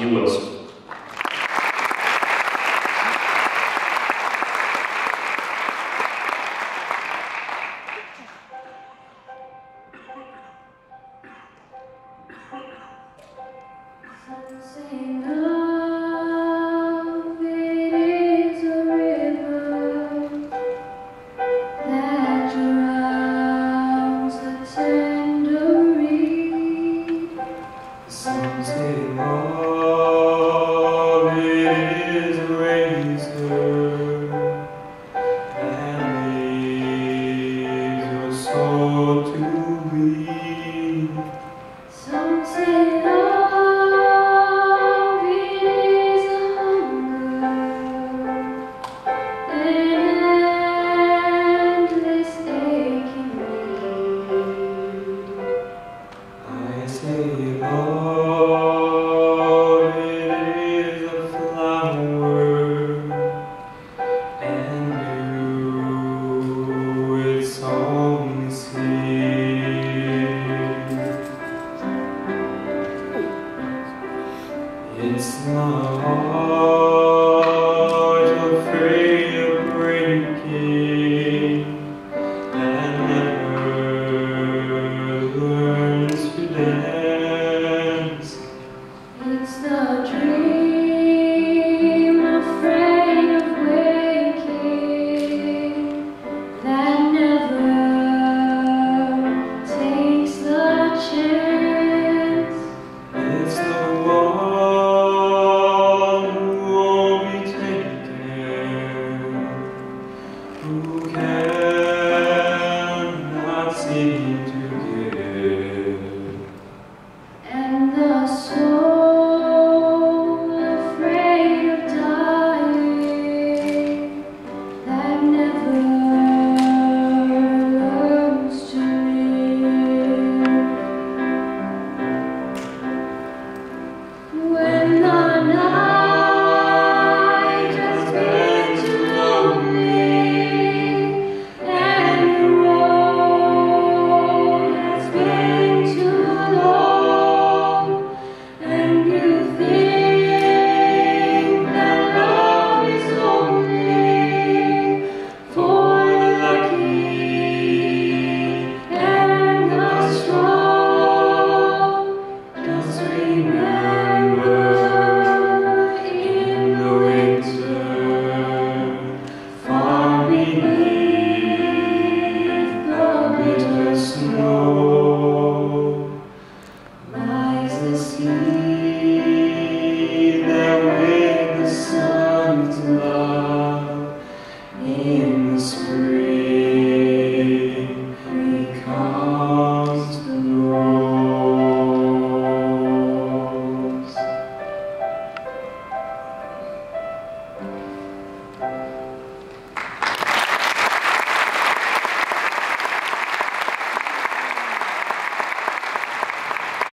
Wilson. It's my heart afraid of breaking and never learns to dance. It's the dream afraid of waking that never takes the chance. It's the who cannot seem to give, And the soul afraid of dying that never learns to live. When the night has been too lonely and the road has been too long, and you think that love is only for the lucky and the strong, just remember in the winter, far beneath the bitter snow, lies the sea that with the sun's love in the spring.